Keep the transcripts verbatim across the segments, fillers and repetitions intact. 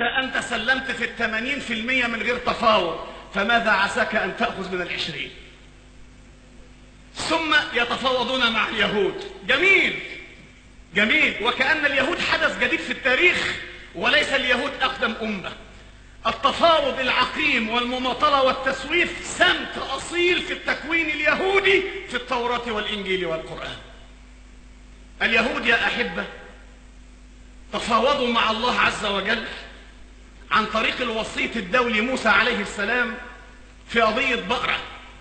أنت سلمت في الثمانين في المية من غير تفاوض، فماذا عساك أن تأخذ من العشرين؟ ثم يتفاوضون مع اليهود. جميل جميل، وكأن اليهود حدث جديد في التاريخ، وليس اليهود أقدم أمة. التفاوض العقيم والمماطلة والتسويف سمت أصيل في التكوين اليهودي في التوراة والإنجيل والقرآن. اليهود يا أحبة تفاوضوا مع الله عز وجل عن طريق الوسيط الدولي موسى عليه السلام في قضية بقرة.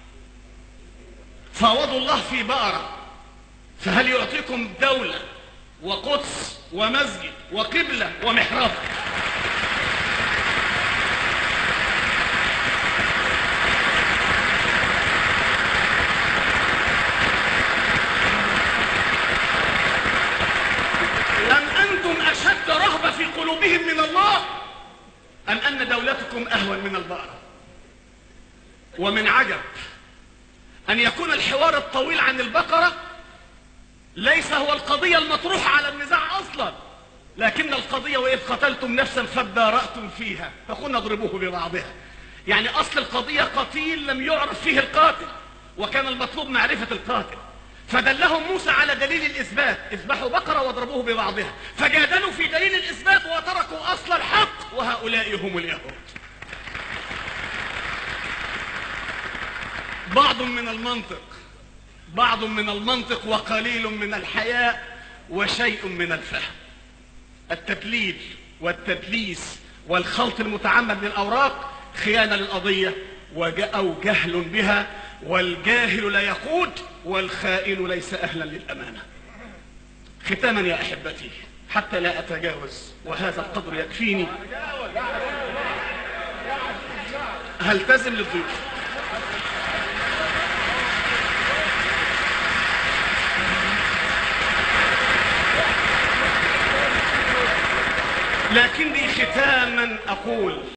فاوضوا الله في بقرة، فهل يعطيكم دولة وقدس ومسجد وقبلة ومحراب؟ أم أنتم أشد رهبة في قلوبهم من الله، أم أن دولتكم أهون من البقرة؟ ومن عجب أن يكون الحوار الطويل عن البقرة ليس هو القضية المطروحة على النزاع أصلا، لكن القضية وإذ قتلتم نفسا فادارأتم فيها فقلنا اضربوه ببعضها. يعني أصل القضية قتيل لم يعرف فيه القاتل، وكان المطلوب معرفة القاتل، فدلهم موسى على دليل الإثبات: اذبحوا بقرة واضربوه ببعضها. فجادلوا في دليل الإثبات وتركوا أصل الحق، وهؤلاء هم اليهود. بعض من المنطق بعض من المنطق وقليل من الحياء وشيء من الفهم. التدليل والتدليس والخلط المتعمد للأوراق خيانة للقضية أو جهل بها، والجاهل لا يقود والخائن ليس أهلا للأمانة. ختاما يا أحبتي حتى لا أتجاوز وهذا القدر يكفيني، هلتزم للضيوف. لكني ختاما أقول